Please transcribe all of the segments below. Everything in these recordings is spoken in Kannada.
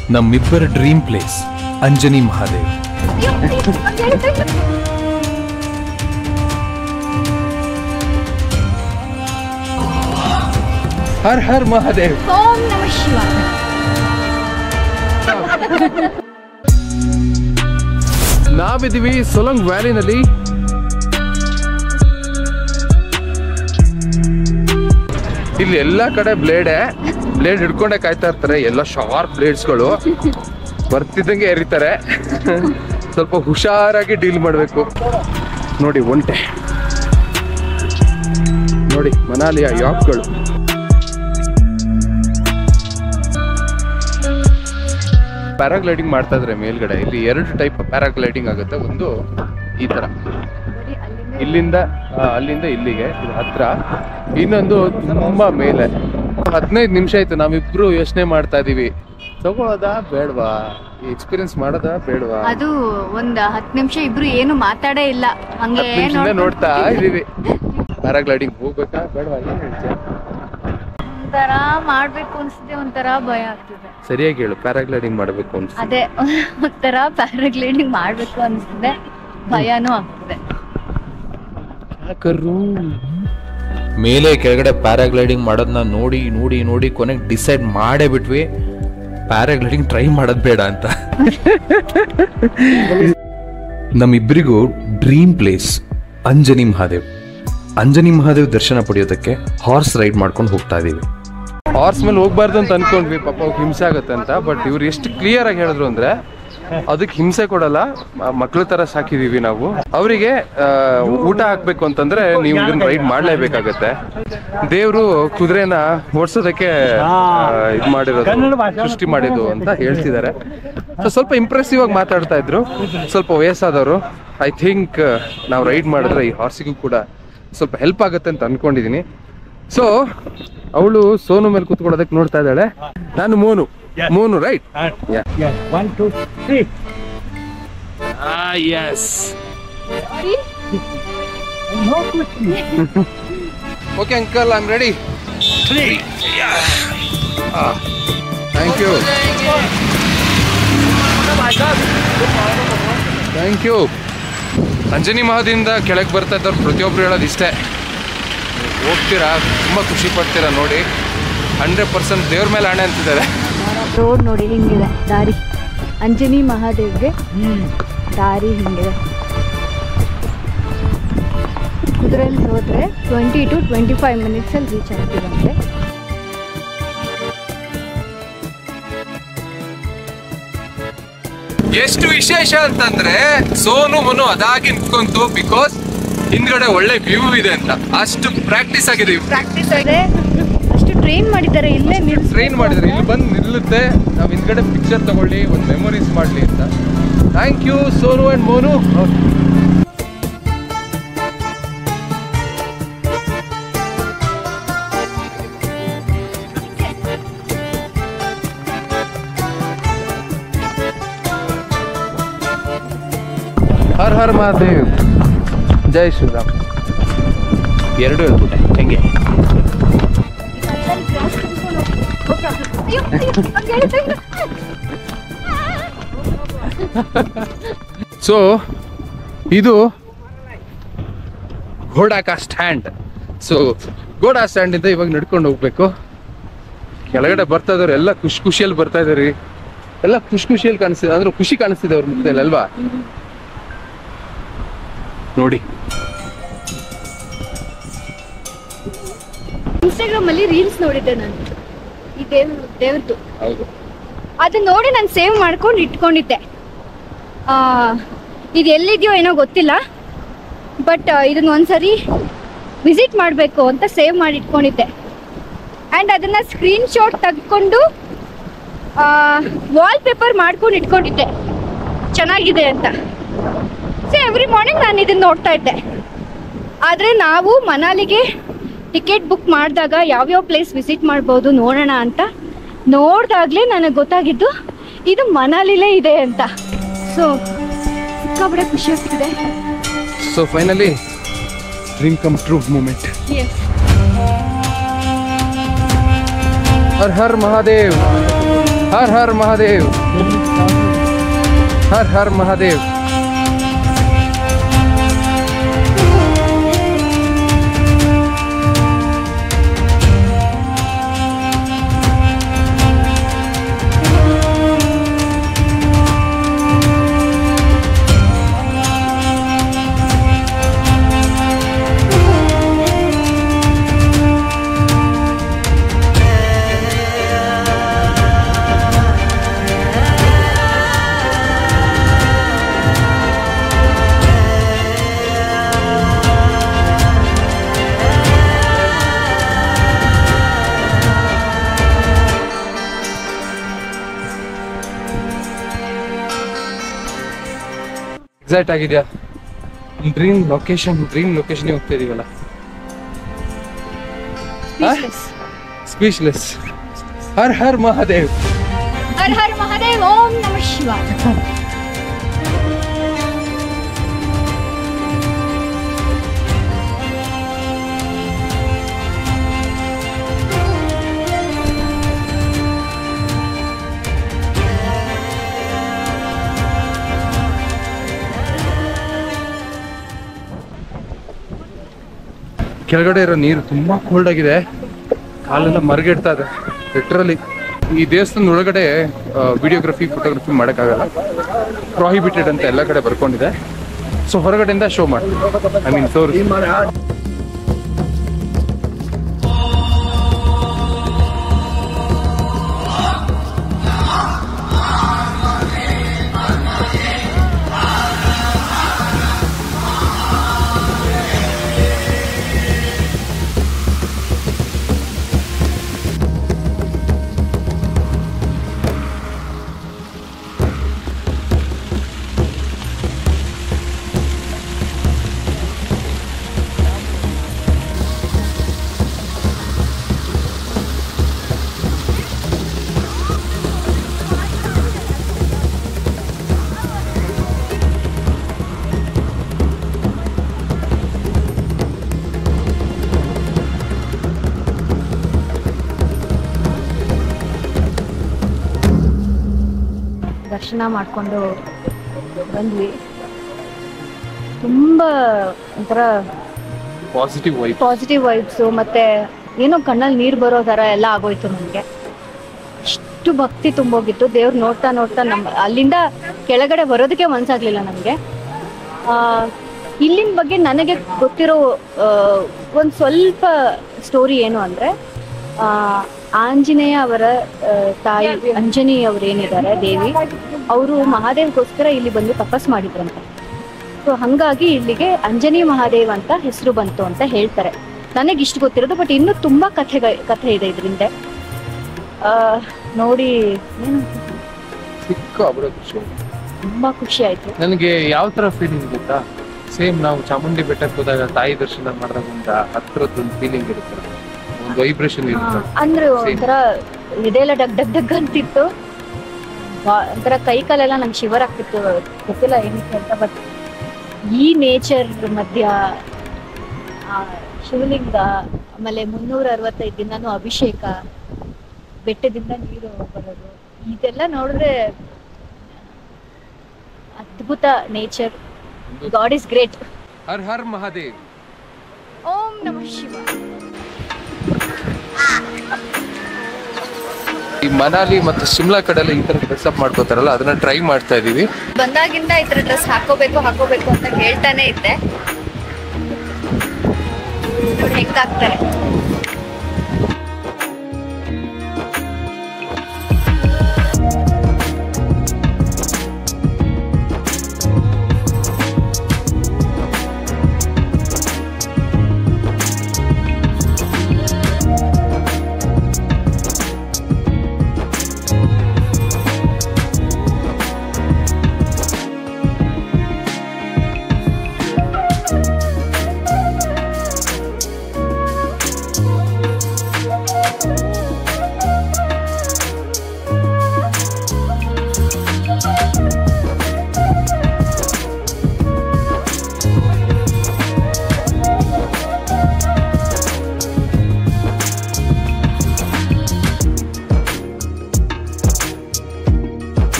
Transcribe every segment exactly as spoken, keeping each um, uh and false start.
ನಮ್ಮಿಬ್ಬರ ಡ್ರೀಮ್ ಪ್ಲೇಸ್ ಅಂಜನಿ ಮಹಾದೇವ್. ಹರ್ ಹರ್ ಮಹಾದೇವ್. ಓಂ ನಮಃ ಶಿವಾಯ. ನಾವಿದ್ದೀವಿ ಸೊಲಂಗ್ ವ್ಯಾಲಿನಲ್ಲಿ. ಇಲ್ಲಿ ಎಲ್ಲಾ ಕಡೆ ಬ್ಲೇಡೆ ಬ್ಲೇಡ್ ಹಿಡ್ಕೊಂಡೆ ಕಾಯ್ತಾ ಇರ್ತಾರೆ. ಎಲ್ಲ ಶಾರ್ಪ್ ಬ್ಲೇಡ್ಸ್ಗಳು ಬರ್ತಿದ್ದಂಗೆ ಎರಿತಾರೆ. ಸ್ವಲ್ಪ ಹುಷಾರಾಗಿ ಡೀಲ್ ಮಾಡಬೇಕು. ನೋಡಿ ಒಂಟೆ, ನೋಡಿ ಮನಾಲಿಯ ಯಾಕ್ಗಳು. ಪ್ಯಾರಾಗ್ಲೈಡಿಂಗ್ ಮಾಡ್ತಾ ಇದ್ರೆ ಮೇಲ್ಗಡೆ. ಇಲ್ಲಿ ಎರಡು ಟೈಪ್ ಪ್ಯಾರಾಗ್ಲೈಡಿಂಗ್ ಆಗುತ್ತೆ. ಒಂದು ಈ ತರ ಇಲ್ಲಿಂದ ಅಲ್ಲಿಂದ ಇಲ್ಲಿಗೆ ಇದು ಹತ್ರ, ಇನ್ನೊಂದು ತುಂಬಾ ಮೇಲೆ. ಹದಿನೈದು ನಿಮಿಷ ಆಯ್ತು ನಾವಿಬ್ರು ಯೋಚನೆ ಮಾಡ್ತಾ ಇದೀವಿ, ತಗೊಳ್ಳೋದಾ ಬೇಡವಾ, ಎಕ್ಸ್ಪೀರಿಯನ್ಸ್ ಮಾಡೋದಾ ಬೇಡವಾ. ಅದು ಒಂದ್ ಹತ್ತು ನಿಮಿಷ ಇಬ್ರು ಏನು ಮಾತಾಡೇ ಇಲ್ಲ, ಹಂಗೆ ನೋಡ್ತಾ ಇದೀವಿ. ಪ್ಯಾರಾಗ್ಲೈಡಿಂಗ್ ಹೋಗ್ಬೇಕಾ ಬೇಡವಾ, ಏನ್ ಹೇಳ್ತೀಯ? ಒಂಥರ ಮಾಡ್ಬೇಕು ಅನ್ಸುತ್ತೆ, ಒಂಥರ ಭಯ ಆಗ್ತಿದೆ. ಸರಿಯಾಗಿ ಹೇಳು, ಪ್ಯಾರಾಗ್ಲೈಡಿಂಗ್ ಮಾಡ್ಬೇಕು ಅನ್ಸುತ್ತೆ. ಅದೇ ಒಂಥರ ಪ್ಯಾರಾಗ್ಲೈಡಿಂಗ್ ಮಾಡ್ಬೇಕು ಅನ್ಸುತ್ತೆ, ಭಯನೂ ಆಗ್ತಿದೆ. ಮೇಲೆ ಕೆಳಗಡೆ ಪ್ಯಾರಾಗ್ಲೈಡಿಂಗ್ ಮಾಡೋದನ್ನ ನೋಡಿ ನೋಡಿ ನೋಡಿ ಕೊನೆಗೆ ಡಿಸೈಡ್ ಮಾಡೇ ಬಿಟ್ವಿ ಪ್ಯಾರಾಗ್ಲೈಡಿಂಗ್ ಟ್ರೈ ಮಾಡೋದ್ ಬೇಡ ಅಂತ. ನಮ್ಮಿಬ್ಬರಿಗೂ ಡ್ರೀಮ್ ಪ್ಲೇಸ್ ಅಂಜನಿ ಮಹಾದೇವ್. ಅಂಜನಿ ಮಹಾದೇವ್ ದರ್ಶನ ಪಡೆಯೋದಕ್ಕೆ ಹಾರ್ಸ್ ರೈಡ್ ಮಾಡ್ಕೊಂಡು ಹೋಗ್ತಾ ಇದೀವಿ. ಹಾರ್ಸ್ ಮೇಲೆ ಹೋಗ್ಬಾರ್ದು ಅಂತ ಅನ್ಕೊಂಡ್ವಿ, ಪಾಪ ಹಿಂಸೆ ಆಗುತ್ತೆ ಅಂತ. ಬಟ್ ಇವ್ರು ಎಷ್ಟು ಕ್ಲಿಯರ್ ಆಗಿ ಹೇಳಿದ್ರು ಅಂದ್ರೆ ಅದಕ್ಕೆ ಹಿಂಸೆ ಕೊಡಲ್ಲ, ಮಕ್ಳ ತರ ಸಾಕಿದೀವಿ ನಾವು. ಅವರಿಗೆ ಊಟ ಹಾಕ್ಬೇಕು ಅಂತಂದ್ರೆ ನೀವು ಇದನ್ನ ರೈಡ್ ಮಾಡ್ಲೇಬೇಕಾಗತ್ತೆ. ದೇವ್ರು ಕುದುರೆನ ಓಡಿಸೋದಕ್ಕೆ ಇದು ಮಾಡಿರೋದು, ಸೃಷ್ಟಿ ಮಾಡಿದ್ದು ಅಂತ ಹೇಳ್ತಿದ್ದಾರೆ. ಸ್ವಲ್ಪ ಇಂಪ್ರೆಸಿವ್ ಆಗಿ ಮಾತಾಡ್ತಾ ಇದ್ರು. ಸ್ವಲ್ಪ ವಯಸ್ಸಾದವರು. ಐ ಥಿಂಕ್ ನಾವು ರೈಡ್ ಮಾಡಿದ್ರೆ ಈ ಹಾರ್ಸಿಗೂ ಕೂಡ ಸ್ವಲ್ಪ ಹೆಲ್ಪ್ ಆಗುತ್ತೆ ಅಂತ ಅನ್ಕೊಂಡಿದೀನಿ. ಸೊ ಅವಳು ಸೋನು ಮೇಲೆ ಕೂತ್ಕೊಳ್ಳೋದಕ್ಕೆ ನೋಡ್ತಾ ಇದ್ದಾಳೆ, ನಾನು Monu. Monu right? One two three. Yes. Okay uncle, I am ready. Thank you thank you. Anjani ಮಹಾದಿಂದ ಕೆಳಗೆ ಬರ್ತಾ ಇದ್ದವ್ರು ಪ್ರತಿಯೊಬ್ರು ಹೇಳೋದು ಇಷ್ಟೇ, ಹೋಗ್ತೀರಾ ತುಂಬ ಖುಷಿ ಪಡ್ತೀರಾ ನೋಡಿ. ಹಂಡ್ರೆಡ್ ಪರ್ಸೆಂಟ್ ದೇವ್ರ ಮೇಲೆ ಆಣೆ ಅಂತಿದ್ದಾರೆ. ರೋಡ್ ನೋಡಿ ಹಿಂಗಿದೆ ದಾರಿ, ಅಂಜನಿ ಮಹಾದೇವ್ಗೆ ದಾರಿ ಹಿಂಗಿದೆ. ಕುದುರೆಯಲ್ಲಿ ಹೋದ್ರೆ twenty to twenty five minutes ಅಲ್ಲಿ ರೀಚ್ ಆಗ್ತೀವಂತೆ. ಎಷ್ಟು ವಿಶೇಷ ಅಂತಂದ್ರೆ ಸೋನು ಮನು ಅದಾಗಿ ನಿಂತ್ಕೊಂತು, ಬಿಕಾಸ್ ಹಿಂದ್ಗಡೆ ಒಳ್ಳೆ ವ್ಯೂ ಇದೆ ಅಂತ. ಅಷ್ಟು ಪ್ರಾಕ್ಟೀಸ್ ಆಗಿದೆ, ಪ್ರಾಕ್ಟೀಸ್ ಆಗಿದೆ, ಅಷ್ಟು ಟ್ರೈನ್ ಮಾಡಿದ್ದಾರೆ. ಇಲ್ಲೇ ಟ್ರೈನ್ ಮಾಡಿದ್ರೆ ಇಲ್ಲಿ ಬಂದು ನಿಲ್ಲುತ್ತೆ, ನಾವು ಹಿಂದ್ಗಡೆ ಪಿಕ್ಚರ್ ತಗೊಳ್ಳಿ, ಒಂದು ಮೆಮೊರೀಸ್ ಮಾಡ್ಲಿ ಅಂತ. Thank you Sonu and Monu. Har ಹರ್ ಮಹಾದೇವ್, ಜೈ ಶ್ರೀರಾಮ್. ಎರಡು ಹೇಳ್ಬಿಟ್ಟೆ ಹೆಂಗೆ. ಸೊ ಇದು ಘೋಡಾಕ ಸ್ಟ್ಯಾಂಡ್. ಸೊ ಘೋಡಾ ಸ್ಟ್ಯಾಂಡ್ ಇಂದ ಇವಾಗ ನಡ್ಕೊಂಡು ಹೋಗ್ಬೇಕು. ಕೆಳಗಡೆ ಬರ್ತಾ ಇದಾರೆ ಎಲ್ಲ ಖುಷಿ ಖುಷಿಯಲ್ಲಿ ಬರ್ತಾ ಇದಾರೆ, ಎಲ್ಲ ಖುಷಿ ಖುಷಿಯಲ್ಲಿ ಕಾಣಿಸ್ತಿದೆ, ಅಂದ್ರೆ ಖುಷಿ ಕಾಣಿಸ್ತಿದೆ ಅವ್ರ ಮುಖದಲ್ಲಿ ಅಲ್ವಾ ನೋಡಿ. ಇನ್ಸ್ಟಾಗ್ರಾಮ್ ಅಲ್ಲಿ ರೀಲ್ಸ್ ನೋಡಿದ್ದೆ ನಾನು, ಈ ದೇವ್ರ ದೇವ್ರದ್ದು. ಹೌದು, ಅದನ್ನ ನೋಡಿ ನಾನು ಸೇವ್ ಮಾಡ್ಕೊಂಡು ಇಟ್ಕೊಂಡಿದ್ದೆ. ಆ ಇದು ಎಲ್ಲಿದೆಯೋ ಏನೋ ಗೊತ್ತಿಲ್ಲ, ಬಟ್ ಇದನ್ನ ಒಂದ್ಸರಿ ವಿಸಿಟ್ ಮಾಡಬೇಕು ಅಂತ ಸೇವ್ ಮಾಡಿ ಇಟ್ಕೊಂಡಿದ್ದೆ. ಆ್ಯಂಡ್ ಅದನ್ನ ಸ್ಕ್ರೀನ್ ಶಾಟ್ ತೆಗೆದುಕೊಂಡು ವಾಲ್ ಪೇಪರ್ ಮಾಡ್ಕೊಂಡು ಇಟ್ಕೊಂಡಿದ್ದೆ, ಚೆನ್ನಾಗಿದೆ ಅಂತ. ಸೊ ಎವ್ರಿ ಮಾರ್ನಿಂಗ್ ನಾನು ಇದನ್ನ ನೋಡ್ತಾ ಇದ್ದೆ. ಆದರೆ ನಾವು ಮನಾಲಿಗೆ ಟಿಕೆಟ್ ಬುಕ್ ಮಾಡಿದಾಗ ಯಾವ್ಯಾವ ಪ್ಲೇಸ್ ವಿಸಿಟ್ ಮಾಡ್ಬೋದು ನೋಡೋಣ ಅಂತ ನೋಡಿದಾಗಲೇ ನನಗೆ ಗೊತ್ತಾಗಿದ್ದು ಇದು ಮನಾಲಿಲೇ ಇದೆ ಅಂತ. ಸೊ ಸಿಕ್ಕಾಪಟ್ಟೆ ಖುಷಿ ಆಗ್ತಿದೆ. So finally dream come true moment. Yes, Har ಹರ್ ಮಹಾದೇವ್. ಹರ್ ಹರ್ ಮಹಾದೇವ್, ಹರ್ ಹರ್ ಮಹಾದೇವ್. ಎಕ್ಸೈಟ್ ಆಗಿದ್ಯಾ? ಡ್ರೀಮ್ ಲೊಕೇಶನ್ ಡ್ರೀಮ್ ಲೊಕೇಶನ್ ಹೋಗ್ತಾ ಇದೀವಲ್ಲ. ಸ್ಪೀಚ್ಲೆಸ್. ಹರ್ ಹರ್ ಮಹಾದೇವ್, ಹರ್ ಹರ್ ಮಹಾದೇವ್. ಓಂ ನಮಃ ಶಿವಾಯ. ಕೆಳಗಡೆ ಇರೋ ನೀರು ತುಂಬಾ ಕೋಲ್ಡ್ ಆಗಿದೆ, ಕಾಲೆಲ್ಲ ಮರಗೆಡ್ತಾ ಇದೆ ಲಿಟ್ರಲಿ. ಈ ದೇವಸ್ಥಾನದ ಒಳಗಡೆ ವಿಡಿಯೋಗ್ರಫಿ ಫೋಟೋಗ್ರಫಿ ಮಾಡೋಕ್ಕಾಗಲ್ಲ, ಪ್ರಾಹಿಬಿಟೆಡ್ ಅಂತ ಎಲ್ಲ ಕಡೆ ಬರ್ಕೊಂಡಿದೆ. ಸೊ ಹೊರಗಡೆಯಿಂದ ಶೋ ಮಾಡ್ತೀವಿ, ಐ ಮೀನ್ ತೋರಿಸಿ. ದರ್ಶನ ಮಾಡಿಕೊಂಡು ಬಂದ್ವಿ. ತುಂಬ ಒಂಥರ ಪಾಸಿಟಿವ್ ವೈಬ್, ಪಾಸಿಟಿವ್ ವೈಬ್ಸು, ಮತ್ತೆ ಏನೋ ಕಣ್ಣಲ್ಲಿ ನೀರು ಬರೋ ಥರ ಎಲ್ಲ ಆಗೋಯ್ತು ನನಗೆ. ಅಷ್ಟು ಭಕ್ತಿ ತುಂಬೋಗಿತ್ತು. ದೇವ್ರು ನೋಡ್ತಾ ನೋಡ್ತಾ ನಮ್ಮ ಅಲ್ಲಿಂದ ಕೆಳಗಡೆ ಬರೋದಕ್ಕೆ ಮನಸ್ಸಾಗಲಿಲ್ಲ ನಮಗೆ. ಇಲ್ಲಿನ ಬಗ್ಗೆ ನನಗೆ ಗೊತ್ತಿರೋ ಒಂದು ಸ್ವಲ್ಪ ಸ್ಟೋರಿ ಏನು ಅಂದರೆ, ಆಂಜನೇಯ ಅವರ ತಾಯಿ ಅಂಜನಿ ಅವ್ರು ಏನಿದ್ದಾರೆ ದೇವಿ, ಅವರು ಮಹಾದೇವ್ಗೋಸ್ಕರ ಇಲ್ಲಿ ಬಂದು ತಪಸ್ ಮಾಡಿದ್ರಂತೆ. ಸೊ ಹಾಗಾಗಿ ಇಲ್ಲಿಗೆ ಅಂಜನಿ ಮಹಾದೇವ್ ಅಂತ ಹೆಸರು ಬಂತು ಅಂತ ಹೇಳ್ತಾರೆ. ನನಗೆ ಇಷ್ಟು ಗೊತ್ತಿರೋದು, ಬಟ್ ಇನ್ನೂ ತುಂಬ ಕಥೆ ಕಥೆ ಇದೆ ಇದರಿಂದ. ನೋಡಿ ತುಂಬಾ ಖುಷಿ ಆಯ್ತು ನನಗೆ. ಯಾವ ತರ ಫೀಲಿಂಗ್ ಗೊತ್ತಾ, ಸೇಮ್ ನಾವು ಚಾಮುಂಡಿ ಬೆಟ್ಟಕ್ಕೆ ಹೋದಾಗ ತಾಯಿ ದರ್ಶನ ಮಾಡಿದಾಗ ಒಂದು ಹತ್ರದೊಂದು ಫೀಲಿಂಗ್ ಇರುತ್ತೆ, ಒಂದು ವೈಬ್ರೇಷನ್ ಇರುತ್ತೆ. ಅಂದ್ರೆ ಒಂಥರ ಇದೆಲ್ಲ ಡಗ್ ಡಗ್ ಡಗ್ ಅಂತಿತ್ತು, ಒಂಥರ ಕೈ ಕಾಲೆಲ್ಲ ನಂಗೆ ಶಿವರ್ ಆಗ್ತಿತ್ತು. ಗೊತ್ತಿಲ್ಲ ಏನಕ್ಕೆ ಅಂತ, ಬಟ್ ಈ ನೇಚರ್ ಮಧ್ಯ ಶಿವಲಿಂಗ, ಆಮೇಲೆ ಮುನ್ನೂರ ಅರವತ್ತೈದು ದಿನಾನು ಅಭಿಷೇಕ, ಬೆಟ್ಟದಿಂದ ನೀರು ಬರೋದು, ಇದೆಲ್ಲ ನೋಡಿದ್ರೆ ಅದ್ಭುತ nature. God is great. Har ಹರ್ ಮಹಾದೇವ್. ಓಂ ನಮಃ ಶಿವಾಯ. ಈ ಮನಾಲಿ ಮತ್ತು ಶಿಮ್ಲಾ ಕಡೆಲ್ಲ ಈ ತರ ಡ್ರೆಸ್ ಅಪ್ ಮಾಡ್ಕೋತಾರಲ್ಲ, ಅದನ್ನ ಟ್ರೈ ಮಾಡ್ತಾ ಇದೀವಿ. ಬಂದಾಗಿಂದ ಈ ತರ ಡ್ರೆಸ್ ಹಾಕೋಬೇಕು ಹಾಕೋಬೇಕು ಅಂತ ಹೇಳ್ತಾನೆ ಇದ್ದೆ. ಹೆಂಗಾಗ್ತಾರೆ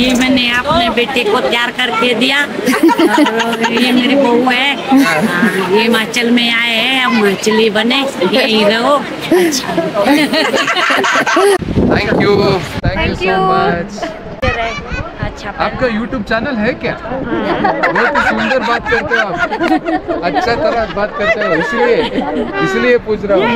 ये मैंने अपने बेटे को तैयार करके दिया और ये मेरी बहू है। ये हिमाचल में आए हैं, अब हिमाचली बने, यही रहो। Thank you thank you so much. अच्छा आपका यूट्यूब चैनल है क्या? बहुत ही सुंदर बात करते हो आप, अच्छा तरह बात करते हो, इसलिए इसलिए पूछ रहा हूँ।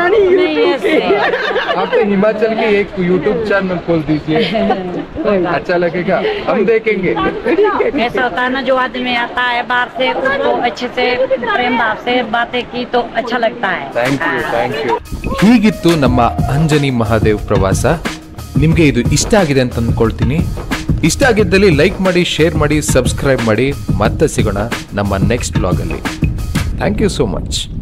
आप तो हिमाचल की एक यूट्यूब चैनल खोल दीजिए, अच्छा लगेगा, हम देखेंगे। ऐसा होता है ना, जो आदमी आता है बाहर से उसको अच्छे से प्रेम भाव से बातें की तो अच्छा लगता है। ಥ್ಯಾಂಕ್ ಯು ಥ್ಯಾಂಕ್ ಯು ಹೀಗಿತ್ತು ನಮ್ಮ ಅಂಜನಿ ಮಹಾದೇವ್ ಪ್ರವಾಸ. ನಿಮಗೆ ಇದು ಇಷ್ಟ ಆಗಿದೆ ಅಂತ ಅಂದ್ಕೊಳ್ತೀನಿ. ಇಷ್ಟ ಆಗಿದ್ದಲ್ಲಿ ಲೈಕ್ ಮಾಡಿ, ಶೇರ್ ಮಾಡಿ, ಸಬ್ಸ್ಕ್ರೈಬ್ ಮಾಡಿ. ಮತ್ತೆ ಸಿಗೋಣ ನಮ್ಮ ನೆಕ್ಸ್ಟ್ ಬ್ಲಾಗಲ್ಲಿ. Thank you so much.